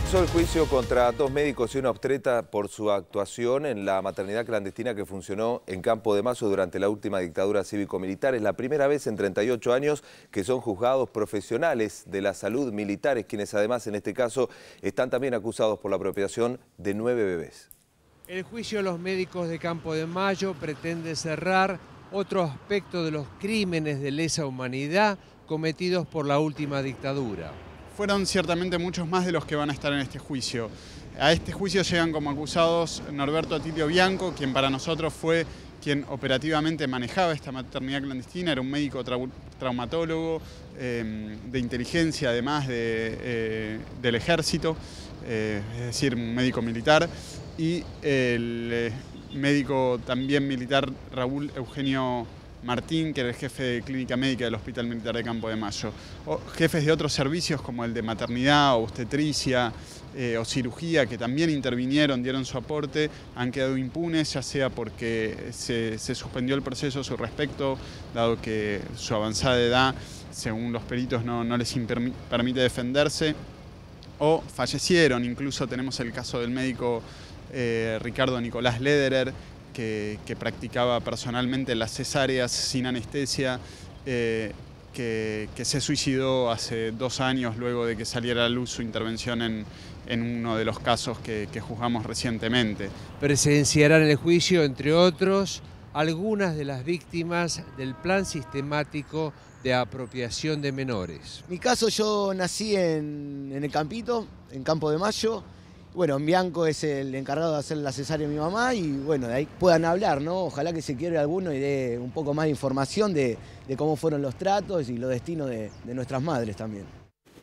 Comenzó el juicio contra dos médicos y una obstetra por su actuación en la maternidad clandestina que funcionó en Campo de Mayo durante la última dictadura cívico-militar. Es la primera vez en 38 años que son juzgados profesionales de la salud militares, quienes además en este caso están también acusados por la apropiación de 9 bebés. El juicio a los médicos de Campo de Mayo pretende cerrar otro aspecto de los crímenes de lesa humanidad cometidos por la última dictadura. Fueron ciertamente muchos más de los que van a estar en este juicio. A este juicio llegan como acusados Norberto Atilio Bianco, quien para nosotros fue quien operativamente manejaba esta maternidad clandestina, era un médico traumatólogo de inteligencia, además del ejército, es decir, un médico militar, y el médico también militar Raúl Eugenio Martín, que era el jefe de clínica médica del Hospital Militar de Campo de Mayo. Jefes de otros servicios como el de maternidad, obstetricia o cirugía, que también intervinieron, dieron su aporte, han quedado impunes, ya sea porque se suspendió el proceso a su respecto, dado que su avanzada edad, según los peritos, no les permite defenderse, o fallecieron. Incluso tenemos el caso del médico Ricardo Nicolás Lederer, que practicaba personalmente las cesáreas sin anestesia, que se suicidó hace 2 años luego de que saliera a luz su intervención en uno de los casos que juzgamos recientemente. Presenciarán en el juicio, entre otros, algunas de las víctimas del plan sistemático de apropiación de menores. Mi caso, yo nací en el Campito, en Campo de Mayo. Bueno, Bianco es el encargado de hacer la cesárea de mi mamá y bueno, de ahí puedan hablar, ¿no? Ojalá que se quiebre alguno y dé un poco más de información de cómo fueron los tratos y los destinos de nuestras madres también.